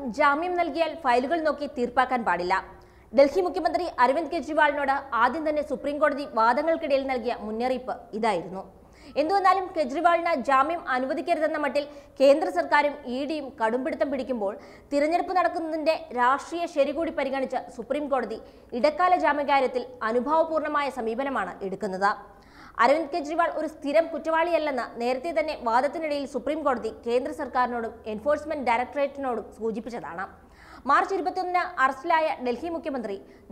ജാമ്യം നൽകിയാൽ ഫയലുകൾ നോക്കി തീർപ്പാക്കാൻ പാടില്ല. ഡൽഹി മുഖ്യമന്ത്രി അരവിന്ദ് കെജ്രിവാളിനോട് ആദ്യം തന്നെ സുപ്രീം കോടതി വാദങ്ങൾക്കിടയിൽ നൽകിയ മുന്നറിയിപ്പ് ഇതായിരുന്നു. എന്തുവന്നാലും കെജ്രിവാളിന് ജാമ്യം അനുവദിക്കരുതെന്ന മട്ടിൽ കേന്ദ്ര സർക്കാരും ഇഡിയും കടുംപിടുത്തം പിടിക്കുമ്പോൾ തിരഞ്ഞെടുപ്പ് നടക്കുന്നതിന്റെ രാഷ്ട്രീയ ശരി കൂടി പരിഗണിച്ച് സുപ്രീം കോടതി ഇടക്കാല ജാമ്യകാര്യത്തിൽ അനുഭാവപൂർണമായ സമീപനമാണ് എടുക്കുന്നത്. അരവിന്ദ് കെജ്രിവാൾ ഒരു സ്ഥിരം കുറ്റവാളിയല്ലെന്ന് നേരത്തെ തന്നെ വാദത്തിനിടയിൽ സുപ്രീം കോടതി കേന്ദ്ര സർക്കാരിനോടും എൻഫോഴ്സ്മെന്റ് ഡയറക്ടറേറ്റിനോടും സൂചിപ്പിച്ചതാണ്. മാർച്ച് 21 അറസ്റ്റിലായ ഡൽഹി മുഖ്യമന്ത്രി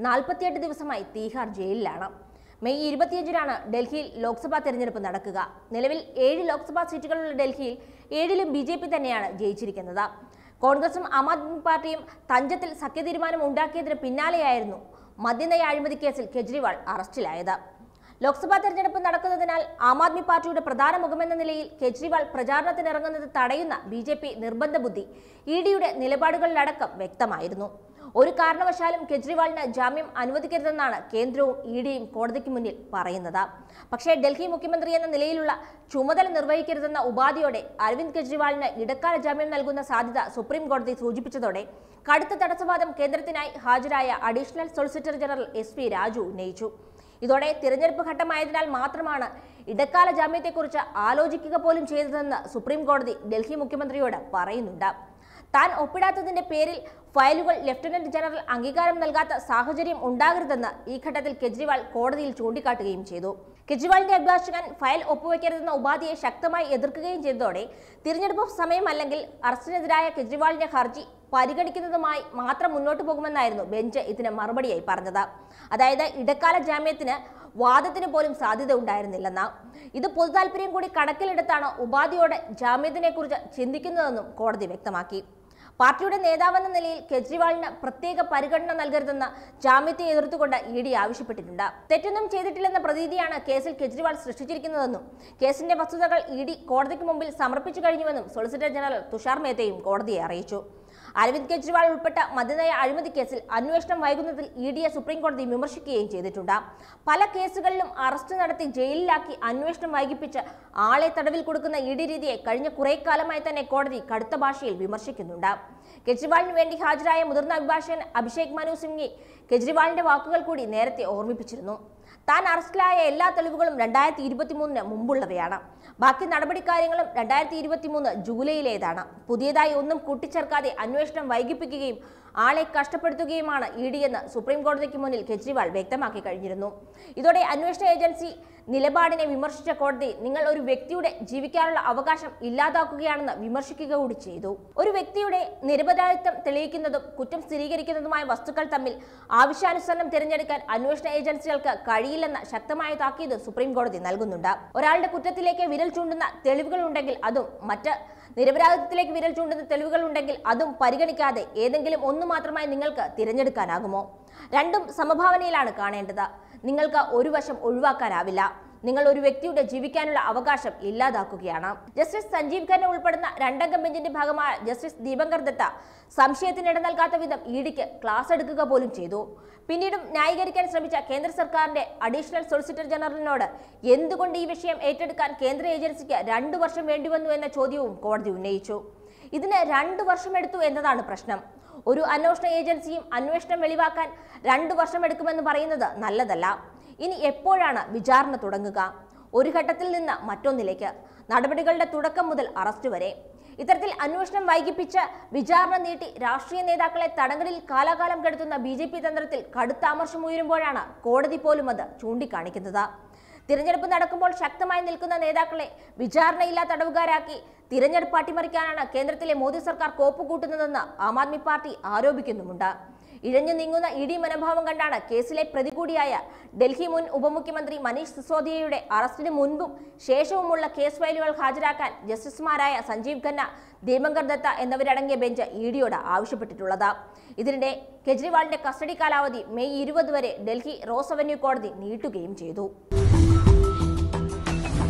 48 ദിവസമായി തീഹാർ ജയിലിലാണ്. മെയ് 25 ഡൽഹിയിൽ ലോക്സഭാ തെരഞ്ഞെടുപ്പ് നടക്കുക. നിലവിൽ 7 ലോക്സഭാ സീറ്റുകളുള്ള ഡൽഹിയിൽ 7ലും BJP തന്നെയാണ് ജയിച്ചിരിക്കുന്നത്. കോൺഗ്രസും ആം ആദ്മി പാർട്ടിയും തഞ്ചത്തിൽ സഖ്യതീരുമാനം ഉണ്ടാക്കിയതിന് പിന്നാലെയായിരുന്നു മദ്യനയ അഴിമതി കേസിൽ കെജ്രിവാൾ അറസ്റ്റിലായത്. ലോക്സഭാ തെരഞ്ഞെടുപ്പ് നടക്കുന്നതിനാൽ ആം ആദ്മി പാർട്ടിയുടെ പ്രധാന മുഖമെന്ന നിലയിൽ കെജ്രിവാൾ പ്രചാരണത്തിനിറങ്ങുന്നത് തടയുന്ന BJP നിർബന്ധ ബുദ്ധി ഇഡിയുടെ നിലപാടുകളിലടക്കം വ്യക്തമായിരുന്നു. ഒരു കാരണവശാലും കെജ്രിവാളിന് ജാമ്യം അനുവദിക്കരുതെന്നാണ് കേന്ദ്രവും ഇഡിയും കോടതിക്ക് മുന്നിൽ പറയുന്നത്. പക്ഷേ ഡൽഹി മുഖ്യമന്ത്രി എന്ന നിലയിലുള്ള ചുമതല നിർവഹിക്കരുതെന്ന ഉപാധിയോടെ അരവിന്ദ് കെജ്രിവാളിന് ഇടക്കാല ജാമ്യം നൽകുന്ന സാധ്യത സുപ്രീം കോടതി സൂചിപ്പിച്ചതോടെ കടുത്ത തടസ്സവാദം കേന്ദ്രത്തിനായി ഹാജരായ additional solicitor general SP Raju ഉന്നയിച്ചു. ഇതോടെ തിരഞ്ഞെടുപ്പ് ഘട്ടമായതിനാൽ മാത്രമാണ് ഇടക്കാല ജാമ്യത്തെക്കുറിച്ച് ആലോചിക്കുക പോലും ചെയ്തതെന്ന് സുപ്രീം കോടതി ഡൽഹി മുഖ്യമന്ത്രിയോട് പറയുന്നുണ്ട്. താൻ ഒപ്പിടാത്തതിന്റെ പേരിൽ ഫയലുകൾ ലഫ്റ്റനന്റ് ജനറൽ അംഗീകാരം നൽകാത്ത സാഹചര്യം ഉണ്ടാകരുതെന്ന് ഈ ഘട്ടത്തിൽ കെജ്രിവാൾ കോടതിയിൽ ചൂണ്ടിക്കാട്ടുകയും ചെയ്തു. കെജ്രിവാളിന്റെ അഭിഭാഷകൻ ഫയൽ ഒപ്പുവെക്കരുതെന്ന ഉപാധിയെ ശക്തമായി എതിർക്കുകയും ചെയ്തതോടെ തിരഞ്ഞെടുപ്പ് സമയമല്ലെങ്കിൽ അറസ്റ്റിനെതിരായ കെജ്രിവാളിന്റെ ഹർജി പരിഗണിക്കുന്നതുമായി മാത്രം മുന്നോട്ടു പോകുമെന്നായിരുന്നു ബെഞ്ച് ഇതിന് മറുപടിയായി പറഞ്ഞത്. അതായത് ഇടക്കാല ജാമ്യത്തിന് വാദത്തിന് പോലും സാധ്യത ഉണ്ടായിരുന്നില്ലെന്ന്. ഇത് പൊതുതാൽപര്യം കൂടി കണക്കിലെടുത്താണ് ഉപാധിയോടെ ജാമ്യത്തിനെക്കുറിച്ച് ചിന്തിക്കുന്നതെന്നും കോടതി വ്യക്തമാക്കി. പാർട്ടിയുടെ നേതാവെന്ന നിലയിൽ കെജ്രിവാളിന് പ്രത്യേക പരിഗണന നൽകരുതെന്ന് ജാമ്യത്തെ എതിർത്തുകൊണ്ട് ഇഡി ആവശ്യപ്പെട്ടിട്ടുണ്ട്. തെറ്റൊന്നും ചെയ്തിട്ടില്ലെന്ന പ്രതീതിയാണ് കേസിൽ കെജ്രിവാൾ സൃഷ്ടിച്ചിരിക്കുന്നതെന്നും കേസിന്റെ വസ്തുതകൾ ഇഡി കോടതിക്ക് മുമ്പിൽ സമർപ്പിച്ചു കഴിഞ്ഞുവെന്നും സോളിസിറ്റർ ജനറൽ തുഷാർ മേത്തയും കോടതിയെ അറിയിച്ചു. അരവിന്ദ് കെജ്രിവാൾ ഉൾപ്പെട്ട മദ്യനയ അഴിമതി കേസിൽ അന്വേഷണം വൈകുന്നതിൽ ഇഡിയെ സുപ്രീം കോടതി വിമർശിക്കുകയും ചെയ്തിട്ടുണ്ട്. പല കേസുകളിലും അറസ്റ്റ് നടത്തി ജയിലിലാക്കി അന്വേഷണം വൈകിപ്പിച്ച് ആളെ തടവിൽ കൊടുക്കുന്ന ഇഡി രീതിയെ കഴിഞ്ഞ കുറെ കാലമായി തന്നെ കോടതി കടുത്ത ഭാഷയിൽ വിമർശിക്കുന്നുണ്ട്. കെജ്രിവാളിന് വേണ്ടി ഹാജരായ മുതിർന്ന അഭിഭാഷകൻ അഭിഷേക് മനു സിംഗ്വി കെജ്രിവാളിന്റെ വാക്കുകൾ കൂടി നേരത്തെ ഓർമ്മിപ്പിച്ചിരുന്നു. താൻ അറസ്റ്റിലായ എല്ലാ തെളിവുകളും 2023 മുമ്പുള്ളവയാണ്. ബാക്കി നടപടിക്കാര്യങ്ങളും 2023 ജൂലൈയിലേതാണ്. പുതിയതായി ഒന്നും കൂട്ടിച്ചേർക്കാതെ അന്വേഷണം വൈകിപ്പിക്കുകയും ആളെ കഷ്ടപ്പെടുത്തുകയുമാണ് ഇഡിയെന്ന് സുപ്രീം കോടതിക്ക് മുന്നിൽ കെജ്രിവാൾ വ്യക്തമാക്കി കഴിഞ്ഞിരുന്നു. ഇതോടെ അന്വേഷണ ഏജൻസി നിലപാടിനെ വിമർശിച്ച കോടതി നിങ്ങൾ ഒരു വ്യക്തിയുടെ ജീവിക്കാനുള്ള അവകാശം ഇല്ലാതാക്കുകയാണെന്ന് വിമർശിക്കുക കൂടി ചെയ്തു. ഒരു വ്യക്തിയുടെ നിരപരാധിത്വം തെളിയിക്കുന്നതും കുറ്റം സ്ഥിരീകരിക്കുന്നതുമായ വസ്തുക്കൾ തമ്മിൽ ആവശ്യാനുസരണം തിരഞ്ഞെടുക്കാൻ അന്വേഷണ ഏജൻസികൾക്ക് കഴിയില്ലെന്ന ശക്തമായ താക്കീത് സുപ്രീം കോടതി നൽകുന്നുണ്ട്. ഒരാളുടെ കുറ്റത്തിലേക്ക് വിരൽ ചൂണ്ടുന്ന തെളിവുകൾ ഉണ്ടെങ്കിൽ അതും മറ്റ് നിരപരാധിത്വത്തിലേക്ക് വിരൽ ചൂണ്ടുന്ന തെളിവുകൾ ഉണ്ടെങ്കിൽ അതും പരിഗണിക്കാതെ ഏതെങ്കിലും ഒന്ന് മാത്രമായി നിങ്ങൾക്ക് തിരഞ്ഞെടുക്കാനാകുമോ? രണ്ടും സമഭാവനയിലാണ് കാണേണ്ടത്. നിങ്ങൾക്ക് ഒരു വശം ഒഴിവാക്കാനാവില്ല. നിങ്ങൾ ഒരു വ്യക്തിയുടെ ജീവിക്കാനുള്ള അവകാശം ഇല്ലാതാക്കുകയാണ്. ജസ്റ്റിസ് സഞ്ജീവ് ഖന്ന ഉൾപ്പെടുന്ന 2-അംഗ ബെഞ്ചിന്റെ ഭാഗമായ ജസ്റ്റിസ് ദീപങ്കർ ദത്ത സംശയത്തിനിട നൽകാത്ത വിധം ഇഡിക്ക് ക്ലാസ് എടുക്കുക പോലും ചെയ്തു. പിന്നീടും ന്യായീകരിക്കാൻ ശ്രമിച്ച കേന്ദ്ര സർക്കാരിന്റെ അഡീഷണൽ സോളിസിറ്റർ ജനറലിനോട് എന്തുകൊണ്ട് ഈ വിഷയം ഏറ്റെടുക്കാൻ കേന്ദ്ര ഏജൻസിക്ക് 2 വർഷം വേണ്ടിവന്നു എന്ന ചോദ്യവും കോടതി ഉന്നയിച്ചു. ഇതിന് 2 വർഷമെടുത്തു എന്നതാണ് പ്രശ്നം. ഒരു അന്വേഷണ ഏജൻസിയും അന്വേഷണം വെളിവാക്കാൻ 2 വർഷമെടുക്കുമെന്ന് പറയുന്നത് നല്ലതല്ല. ഇനി എപ്പോഴാണ് വിചാരണ തുടങ്ങുക? ഒരു ഘട്ടത്തിൽ നിന്ന് മറ്റൊന്നിലേക്ക്, നടപടികളുടെ തുടക്കം മുതൽ അറസ്റ്റ് വരെ. ഇത്തരത്തിൽ അന്വേഷണം വൈകിപ്പിച്ച് വിചാരണ നീട്ടി രാഷ്ട്രീയ നേതാക്കളെ തടങ്കലിൽ കാലാകാലം കെടുത്തുന്ന BJP തന്ത്രത്തിൽ കടുത്ത അമർഷം ഉയരുമ്പോഴാണ് കോടതി പോലും അത് ചൂണ്ടിക്കാണിക്കുന്നത്. തിരഞ്ഞെടുപ്പ് നടക്കുമ്പോൾ ശക്തമായി നിൽക്കുന്ന നേതാക്കളെ വിചാരണയില്ലാ തടവുകാരാക്കി തിരഞ്ഞെടുപ്പ് അട്ടിമറിക്കാനാണ് കേന്ദ്രത്തിലെ മോദി സർക്കാർ കോപ്പുകൂട്ടുന്നതെന്ന് ആം ആദ്മി പാർട്ടി ആരോപിക്കുന്നുമുണ്ട്. ഇഴഞ്ഞു നീങ്ങുന്ന ഇഡി മനോഭാവം കണ്ടാണ് കേസിലെ പ്രതി കൂടിയായ ഡൽഹി മുൻ ഉപമുഖ്യമന്ത്രി മനീഷ് സിസോദിയയുടെ അറസ്റ്റിന് മുൻപും ശേഷവുമുള്ള കേസ് ഫയലുകൾ ഹാജരാക്കാൻ ജസ്റ്റിസുമാരായ സഞ്ജീവ് ഖന്ന, ദീപങ്കർ ദത്ത എന്നിവരടങ്ങിയ ബെഞ്ച് ഇഡിയോട് ആവശ്യപ്പെട്ടിട്ടുള്ളത്. ഇതിനിടെ കെജ്രിവാളിന്റെ കസ്റ്റഡി കാലാവധി മെയ് 20 വരെ ഡൽഹി റോസ് അവന്യൂ കോടതി നീട്ടുകയും ചെയ്തു.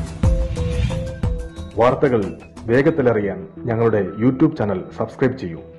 വാർത്തകൾ വേഗത്തിലറിയാൻ ഞങ്ങളുടെ യൂട്യൂബ് ചാനൽ സബ്സ്ക്രൈബ് ചെയ്യൂ.